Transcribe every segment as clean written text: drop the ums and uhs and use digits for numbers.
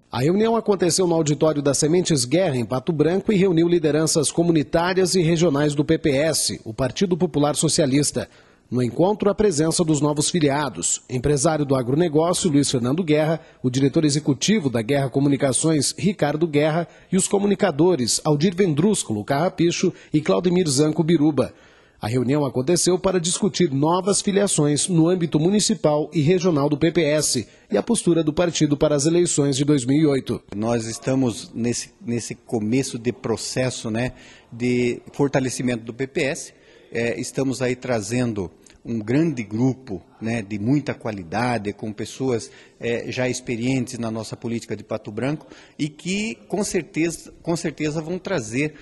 A reunião aconteceu no auditório da Sementes Guerra, em Pato Branco, e reuniu lideranças comunitárias e regionais do PPS, o Partido Popular Socialista. No encontro, a presença dos novos filiados, empresário do agronegócio, Luiz Fernando Guerra, o diretor executivo da Guerra Comunicações, Ricardo Guerra, e os comunicadores Aldir Vendrúsculo Carrapicho e Claudemir Zanco Biruba. A reunião aconteceu para discutir novas filiações no âmbito municipal e regional do PPS e a postura do partido para as eleições de 2008. Nós estamos nesse começo de processo, de fortalecimento do PPS. Estamos aí trazendo um grande grupo, de muita qualidade, com pessoas já experientes na nossa política de Pato Branco e que com certeza vão trazer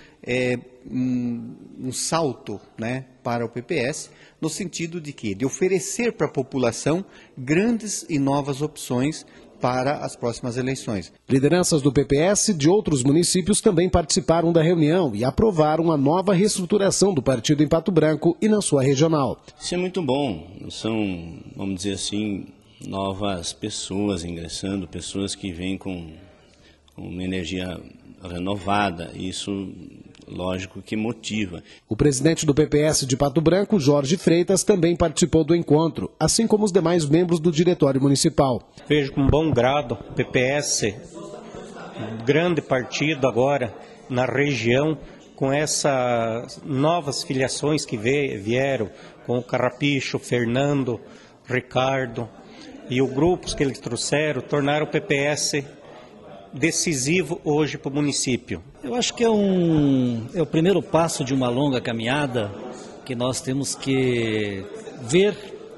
um salto, para o PPS, no sentido de oferecer para a população grandes e novas opções para as próximas eleições. Lideranças do PPS de outros municípios também participaram da reunião e aprovaram a nova reestruturação do partido em Pato Branco e na sua regional. Isso é muito bom, são, vamos dizer assim, novas pessoas ingressando, pessoas que vêm com uma energia renovada, isso lógico que motiva. O presidente do PPS de Pato Branco, Jorge Freitas, também participou do encontro, assim como os demais membros do diretório municipal. Vejo com bom grado o PPS, grande partido agora na região, com essas novas filiações que vieram, com o Carrapicho, Fernando, Ricardo e os grupos que eles trouxeram, tornaram o PPS decisivo hoje para o município. Eu acho que é o primeiro passo de uma longa caminhada que nós temos que ver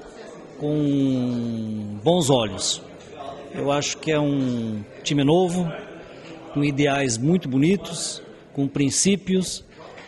com bons olhos. Eu acho que é um time novo, com ideais muito bonitos, com princípios,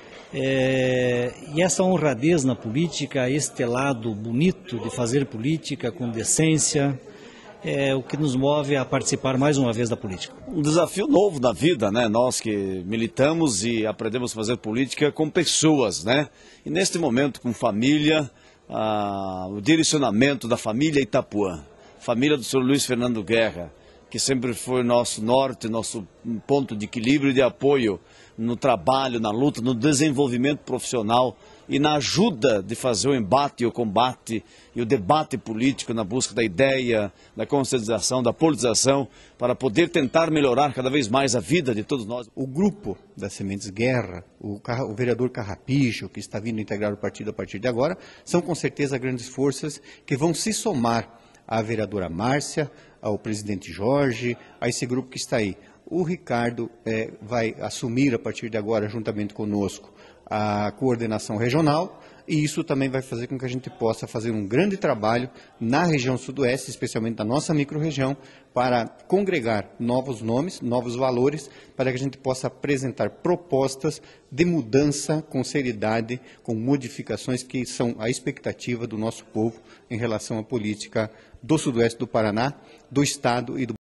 e essa honradez na política, este lado bonito de fazer política com decência, é o que nos move a participar mais uma vez da política. Um desafio novo na vida, Nós que militamos e aprendemos a fazer política com pessoas, E neste momento com família, o direcionamento da família Itapuã, família do senhor Luiz Fernando Guerra, que sempre foi nosso norte, nosso ponto de equilíbrio e de apoio no trabalho, na luta, no desenvolvimento profissional e na ajuda de fazer o embate, o combate e o debate político na busca da ideia, da conscientização, da politização, para poder tentar melhorar cada vez mais a vida de todos nós. O grupo da Sementes Guerra, o vereador Carrapicho, que está vindo integrar o partido a partir de agora, são com certeza grandes forças que vão se somar à vereadora Márcia, ao presidente Jorge, a esse grupo que está aí. O Ricardo vai assumir a partir de agora, juntamente conosco, a coordenação regional, e isso também vai fazer com que a gente possa fazer um grande trabalho na região sudoeste, especialmente na nossa microrregião, para congregar novos nomes, novos valores, para que a gente possa apresentar propostas de mudança com seriedade, com modificações que são a expectativa do nosso povo em relação à política do sudoeste do Paraná, do estado e do